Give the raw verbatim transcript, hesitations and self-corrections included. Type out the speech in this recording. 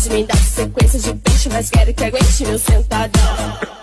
Me dá sequência de peixe, mas quero que aguente meu sentadão.